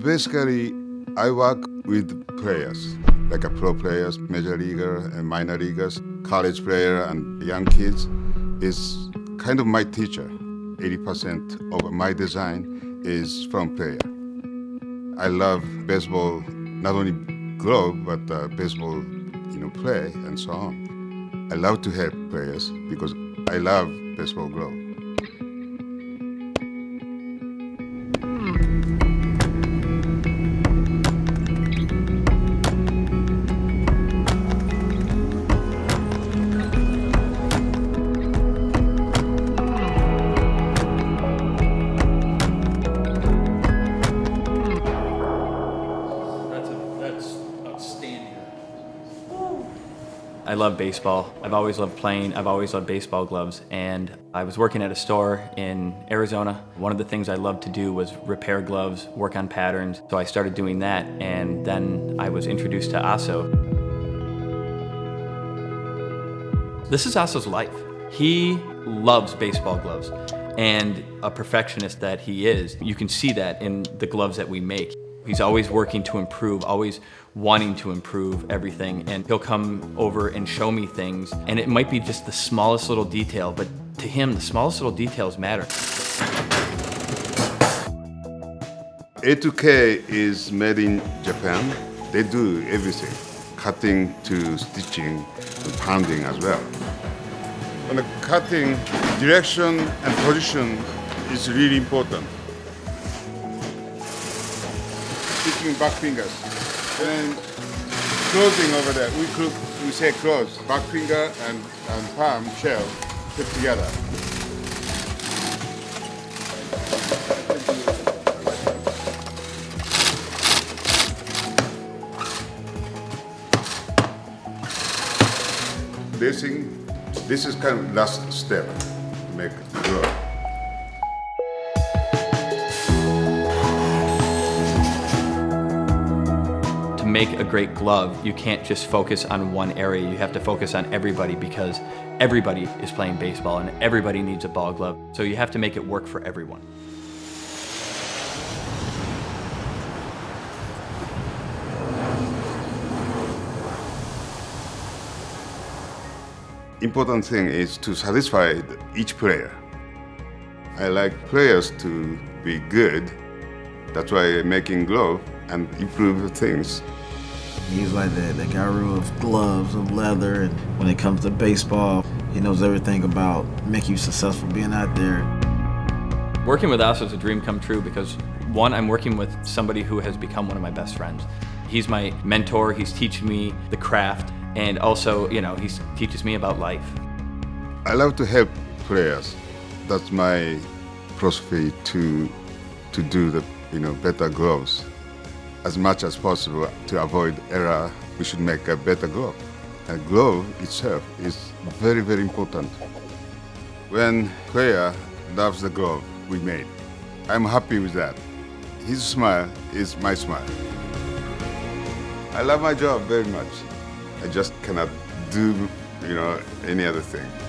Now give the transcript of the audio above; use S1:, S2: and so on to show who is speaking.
S1: Basically, I work with players, like a pro players, major leaguer and minor leaguers, college player and young kids. Is kind of my teacher. 80% of my design is from player. I love baseball, not only glove, but baseball, play and so on. I love to help players because I love baseball glove.
S2: I love baseball. I've always loved playing. I've always loved baseball gloves. And I was working at a store in Arizona. One of the things I loved to do was repair gloves, work on patterns. So I started doing that, and then I was introduced to Aso. This is Aso's life. He loves baseball gloves. And a perfectionist that he is, you can see that in the gloves that we make. He's always working to improve, always wanting to improve everything, and he'll come over and show me things, and it might be just the smallest little detail, but to him, the smallest little details matter.
S1: A2K is made in Japan. They do everything, cutting to stitching and pounding as well. On the cutting, direction and position is really important. Stitching back fingers, and closing over there. We say close. Back finger and palm shell put together. This is kind of last step to make it grow.
S2: To make a great glove, you can't just focus on one area. You have to focus on everybody because everybody is playing baseball and everybody needs a ball glove. So you have to make it work for everyone.
S1: Important thing is to satisfy each player. I like players to be good. That's why I'm making glove and improve things.
S3: He's like the guru of gloves, of leather, and when it comes to baseball, he knows everything about making you successful being out there.
S2: Working with Aso is a dream come true because, one, I'm working with somebody who has become one of my best friends. He's my mentor, he's teaching me the craft, and also, he teaches me about life.
S1: I love to help players. That's my philosophy to do the better gloves. As much as possible to avoid error, we should make a better glove. A glove itself is very, very important. When player loves the glove we made, I'm happy with that. His smile is my smile. I love my job very much. I just cannot do, any other thing.